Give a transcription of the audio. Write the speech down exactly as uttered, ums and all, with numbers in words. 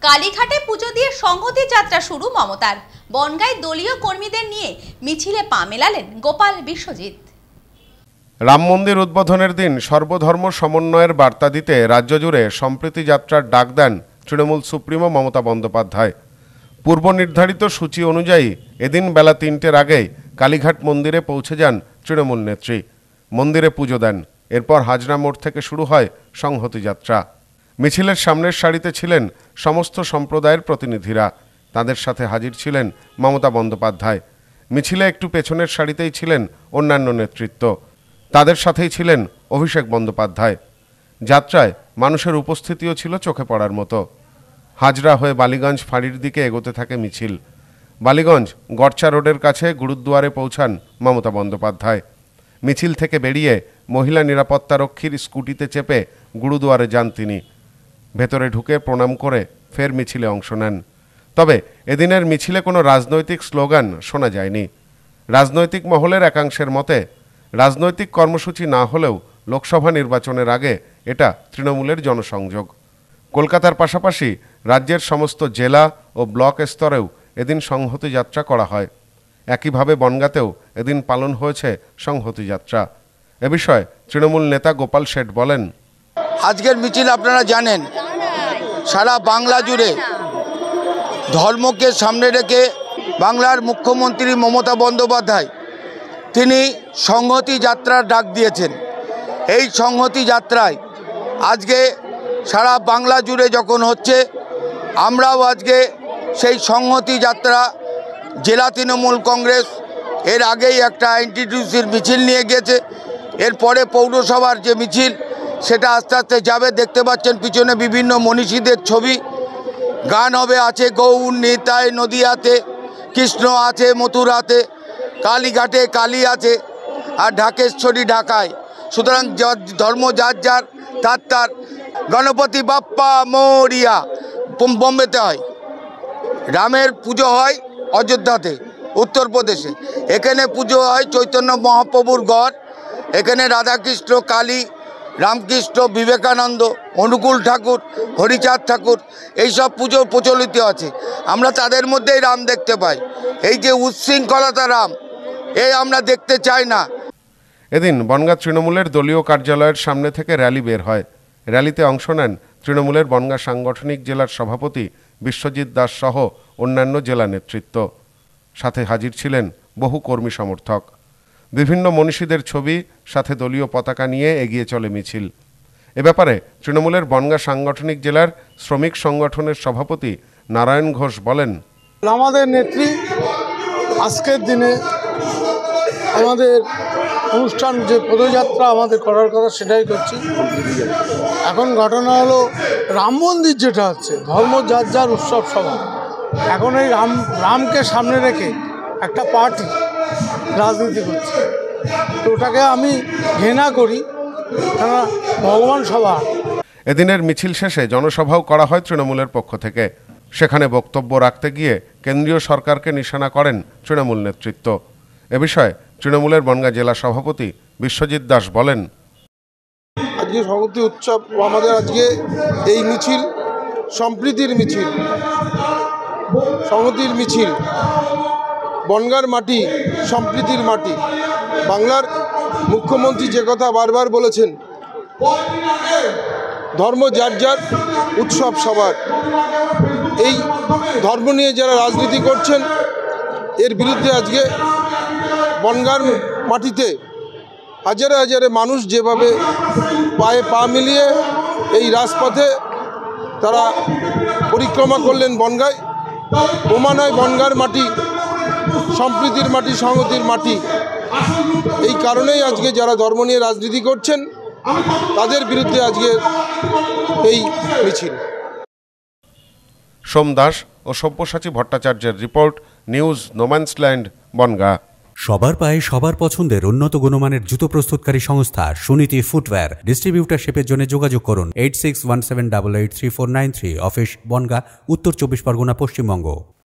কালীঘাটে পুজো দিয়ে সংহতি যাত্রা শুরু মমতার। বনগাঁয় দলীয় কর্মীদের নিয়ে মিছিলে পা মেলালেন গোপাল বিশ্বজিৎ। রাম মন্দির উদ্বোধনের দিন সর্বধর্ম সমন্বয়ের বার্তা দিতে রাজ্য জুড়ে সম্প্রীতি যাত্রার ডাক দেন তৃণমূল সুপ্রিমো মমতা বন্দ্যোপাধ্যায়। পূর্ব নির্ধারিত সূচি অনুযায়ী এদিন বেলা তিনটের আগেই কালীঘাট মন্দিরে পৌঁছে যান তৃণমূল নেত্রী। মন্দিরে পুজো দেন। এরপর হাজরা মোড় থেকে শুরু হয় সংহতি যাত্রা। মিছিলের সামনের সারিতে ছিলেন সমস্ত সম্প্রদায়ের প্রতিনিধিরা। তাদের সাথে হাজির ছিলেন মমতা বন্দ্যোপাধ্যায়। মিছিলে একটু পেছনের সারিতেই ছিলেন অন্যান্য নেতৃত্ব। তাদের সাথেই ছিলেন অভিষেক বন্দ্যোপাধ্যায়। যাত্রায় মানুষের উপস্থিতিও ছিল চোখে পড়ার মতো। হাজরা হয়ে বালিগঞ্জ ফাঁড়ির দিকে এগোতে থাকে মিছিল। বালিগঞ্জ গড়চা রোডের কাছে গুরুদুয়ারে পৌঁছান মমতা বন্দ্যোপাধ্যায়। মিছিল থেকে বেরিয়ে মহিলা নিরাপত্তারক্ষীর স্কুটিতে চেপে গুরুদুয়ারে যান তিনি। ভেতরে ঢুকে প্রণাম করে ফের মিছিলে অংশ নেন। তবে এদিনের মিছিলে কোনো রাজনৈতিক স্লোগান শোনা যায়নি। রাজনৈতিক মহলের একাংশের মতে রাজনৈতিক কর্মসূচি না হলেও লোকসভা নির্বাচনের আগে এটা তৃণমূলের জনসংযোগ। কলকাতার পাশাপাশি রাজ্যের সমস্ত জেলা ও ব্লক স্তরেও এদিন সংহতি যাত্রা করা হয়। একইভাবে বনগাঁতেও এদিন পালন হয়েছে সংহতি যাত্রা। এ বিষয়ে তৃণমূল নেতা গোপাল শেঠ বলেন, আজকের মিছিল আপনারা জানেন সারা বাংলা জুড়ে ধর্মকে সামনে রেখে বাংলার মুখ্যমন্ত্রী মমতা বন্দ্যোপাধ্যায় তিনি সংহতি যাত্রার ডাক দিয়েছেন। এই সংহতি যাত্রায় আজকে সারা বাংলা জুড়ে যখন হচ্ছে, আমরাও আজকে সেই সংহতি যাত্রা জেলা তৃণমূল কংগ্রেস এর আগেই একটা এনটিটিউসির মিছিল নিয়ে গিয়েছে। এরপরে পৌরসভার যে মিছিল সেটা আস্তে আস্তে যাবে। দেখতে পাচ্ছেন পিছনে বিভিন্ন মনীষীদের ছবি। গান হবে, আছে গৌর নিতাই নদিয়াতে, কৃষ্ণ আছে মথুরাতে, কালীঘাটে কালী আছে, আর ঢাকেশ্বরী ঢাকায়। সুতরাং ধর্ম যার যার তার তার। গণপতি বাপ্পা মরিয়া বোম্বেতে হয়, রামের পুজো হয় অযোধ্যাতে উত্তরপ্রদেশে, এখানে পুজো হয় চৈতন্য মহাপ্রভুর গড়, এখানে রাধাকৃষ্ণ কালী রামকৃষ্ণ বিবেকানন্দ অনুকূল ঠাকুর হরিচাঁদ ঠাকুর এইসব পুজো প্রচলিত আছে। আমরা তাদের মধ্যেই রাম দেখতে পাই। এই যে উচ্ছৃঙ্খলতা রাম, এই আমরা দেখতে চাই না। এদিন বনগাঁ তৃণমূলের দলীয় কার্যালয়ের সামনে থেকে র্যালি বের হয়। র্যালিতে অংশ নেন তৃণমূলের বনগাঁ সাংগঠনিক জেলার সভাপতি বিশ্বজিৎ দাস সহ অন্যান্য জেলা নেতৃত্ব। সাথে হাজির ছিলেন বহু কর্মী সমর্থক। বিভিন্ন মনীষীদের ছবি সাথে দলীয় পতাকা নিয়ে এগিয়ে চলে মিছিল। এ ব্যাপারে তৃণমূলের বনগাঁ সাংগঠনিক জেলার শ্রমিক সংগঠনের সভাপতি নারায়ণ ঘোষ বলেন, আমাদের নেত্রী আজকের দিনে আমাদের অনুষ্ঠান যে পদযাত্রা আমাদের করার কথা সেটাই করছি। এখন ঘটনা হলো রাম মন্দির যেটা হচ্ছে ধর্ম যার যার উৎসব সভা। এখন এই রাম রামকে সামনে রেখে একটা পার্টি রাজনীতি করছে, তো ওটাকে আমি ঘৃণা করি, কেন ভগবান সভা। এদিনের মিছিল শেষে জনসভাও করা হয় তৃণমূলের পক্ষ থেকে। সেখানে বক্তব্য রাখতে গিয়ে কেন্দ্রীয় সরকারকে নিশানা করেন তৃণমূল নেতৃত্ব। এ বিষয়ে তৃণমূলের বনগাঁ জেলা সভাপতি বিশ্বজিৎ দাস বলেন, আজকে সংহতি উৎসব আমাদের আজকে এই মিছিল সম্প্রীতির মিছিল, সংহতির মিছিল। বনগাঁর মাটি সম্প্রীতির মাটি। বাংলার মুখ্যমন্ত্রী যে কথা বারবার বলেছেন, ধর্ম যার যার উৎসব সবার। এই ধর্ম নিয়ে যারা রাজনীতি করছেন এর বিরুদ্ধে আজকে বনগাঁর মাটিতে হাজারে হাজারে মানুষ যেভাবে পায়ে পা মিলিয়ে এই রাজপথে তারা পরিক্রমা করলেন বনগাঁয়, প্রমাণ হয় বনগাঁর মাটি সম্প্রীতির মাটি, সংহতির মাটি। এই কারণেই আজকে যারা ধর্ম নিয়ে রাজনীতি করছেন তাদের বিরুদ্ধে আজকে এই মিছিল। সোম দাস ও সব্যসাচী ভট্টাচার্যের রিপোর্ট, নিউজ নোম্যান্সল্যান্ড, বনগাঁ। সবার পায়ে সবার পছন্দের উন্নত গুণমানের জুতো প্রস্তুতকারী সংস্থা সুনীতি ফুটওয়্যার। ডিস্ট্রিবিউটারশিপের জন্য যোগাযোগ করুন eight six one seven double eight three four nine three. Office Bongaon, উত্তর চব্বিশ পরগনা, পশ্চিমবঙ্গ।